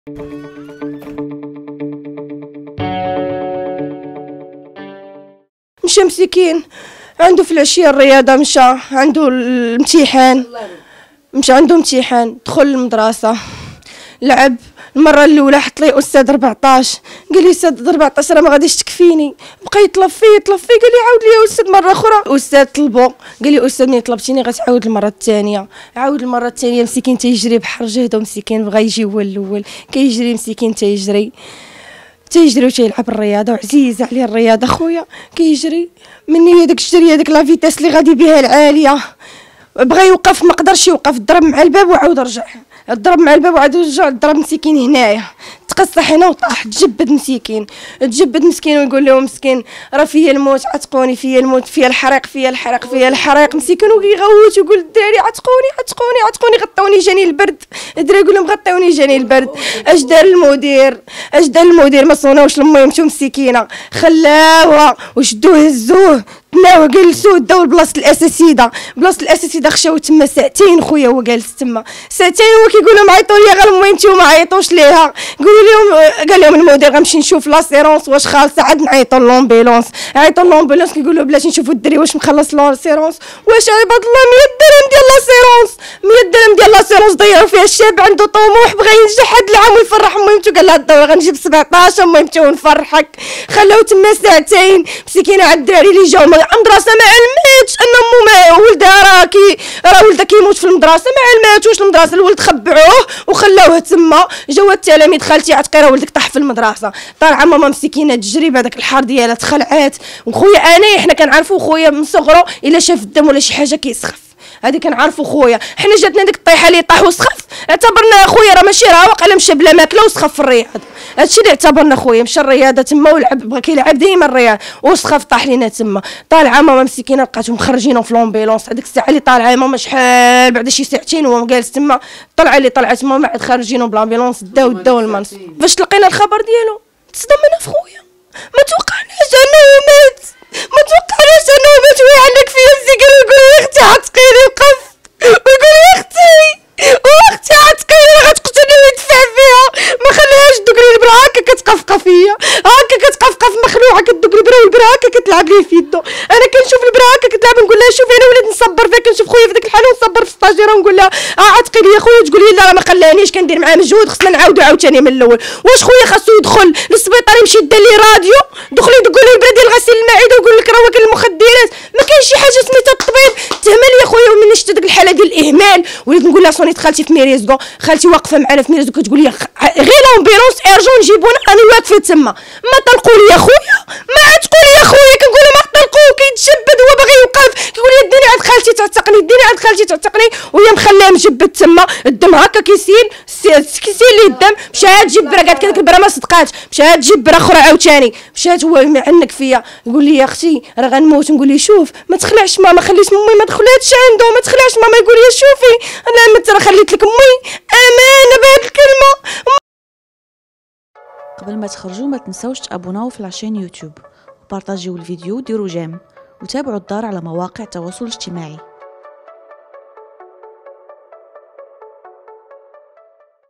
مشى مسكين عنده في العشيه الرياضه، مشى عنده الامتحان، مشى عنده امتحان، دخل المدرسه لعب. المره الاولى حط لي استاذ 14، قال لي استاذ 14 راه ما غاديش تكفيني، بقى يطلب فيه قال لي عاود لي يا استاذ مره اخرى. استاذ طلبو قال لي استاذ ملي طلبتيني غتعاود المره الثانيه. عاود المره الثانيه، مسكين تيجري بحر جهده، مسكين بغى يجي هو الاول، كيجري مسكين تيجري وتيلعب الرياضه، وعزيزه عليه الرياضه خويا. كيجري مني داك الجريه داك لا فيتاس اللي غادي بها العاليه، بغى يوقف ما قدرش يوقف، ضرب مع الباب وعاود رجع، ضرب مع الباب وعاود رجع، ضرب مسكين هنايا، تقصح هنا وطاح، تجبد مسكين ويقول لهم مسكين راه فيا الموت، عتقوني فيا الموت، فيا الحريق مسكين، وكيغوت ويقول الدراري عتقوني غطوني جاني البرد. الدراري يقول لهم غطوني جاني البرد. اش دار المدير ما صوناوش لميمتو مسكينه، خلاوها وشدوه هزوه تناوه جلسوه داو لبلاصه الاساسيده خشاو تما ساعتين خويا، هو جالس تما ساعتين، هو كيقول لهم عيطوا لي غير ميمتي وما عيطوش ليها. قال لهم المدير غنمشي نشوف لاسيرونس واش خالصه، عاد نعيطوا لومبيلونس، كيقول له بلاتي نشوفوا الدري واش مخلص لاسيرونس. واش عباد الله 100 درهم ديال لاسيرونس ضيعوا فيها. الشاب عنده طموح، بغى ينجح هاد العام ويفرح ميمتو، قال لها الدور غنجيب 17 ميمتي ونفرحك. خلاو تما ساعتين مسكينه. عاد الدراري اللي جاو المدرسه ما علماتش ان ولدها راه ولدها كيموت في المدرسه، ما علماتوش المدرسه. الولد خبعوه وخلاوه تما. جاو التلاميذ خالتي عتقي راه ولدك طاح في المدرسه، طالعه ماما مسكينه تجري بهذاك الحار ديالها تخلعات. وخويا انا حنا كنعرفوا خويا من صغرو الا شاف الدم ولا شي حاجه كيسخف، هذه كنعرفوا خويا. حنا جاتنا ديك الطيحه اللي طاح وسخف، اعتبرنا خويا راه ماشي راه واقيلا مشى بلا ماكله وسخف في الرياض، هادشي اللي اعتبرنا خويا. مشى الرياضه تما ولعب، بغى كيلعب ديما الرياض وسخف طاح لينا تما. طالعه ماما مسكينه لقاتهم مخرجينه في لومبيلونس. هذيك الساعه اللي طالعه ماما شحال بعد شي ساعتين وهو جالس تما، الطلعه اللي طلعت ماما عاد خارجينه بلامبيلونس، داو المنص. فاش لقينا الخبر ديالو تصدمنا في خويا، ما توقعناش انه مات، ويعلق فيا مسكين ويقول لي اختي عتقيني، وقف ويقول لي اختي عتقيني غتقتلني ويدفع فيها. ما خلاهاش دوك البرا هكا كتقفقف فيا، مخلوعه كدوك البرا هكا كتلعب لي في يدو. انا كنشوف البرا هكا كتلعب نقول لها شوفي انا وليت نصبر فيها، كنشوف خويا في ديك الحاله ونصبر في الطاجيره ونقول لها عتقي لي خويا، تقول لي لا راه ما خلانيش، كندير معاه مجهود، خصنا نعاودو عاوتاني من الاول. واش خويا خاصو يدخل للسبيطار يمشي يدير لي راديو، دخل يقول لي البرا ديال غسيل المعده ويقول لك راه واكل المخدرات، ما كاينش شي حاجه سميتها الطبيب. تهمل يا خويا. ومني شفت ديك الحاله ديال الاهمال وليت نقول لها صونيت خالتي في ميريزكو، خالتي واقفه معنا في ميريزكو كتقول لي غير لومبيلونس ارجون جيبونا، راني واقفه تما. ما طلقوا لي يا خويا، ما عتقوا لي يا خويا، كنقول له ما طلقوه، كيتشبد هو باغي يوقف، كيقول لي ديني عند خالتي تعتقني، وهي مخلاه مجبد تما. الدم هكا كيسيل لي الدم. مشات تجيب برا، قالت لك البرا ما صدقاتش، مشات تجيب برا اخرى عاوتاني. مشات هو معنك فيا يقول لي يا اختي راه غنموت. نقول ليه شوف ما تخلعش ماما، خليت امي ما دخلاتش عنده، ما تخلعش ماما. يقول لي شوفي انا مت راه خليت لك امي امانه بهاد الكلمه. قبل ما تخرجوا ما تنسوش تابوناو في لاشين يوتيوب وبارطاجيو الفيديو، ديروا جيم وتابعوا الدار على مواقع التواصل الاجتماعي.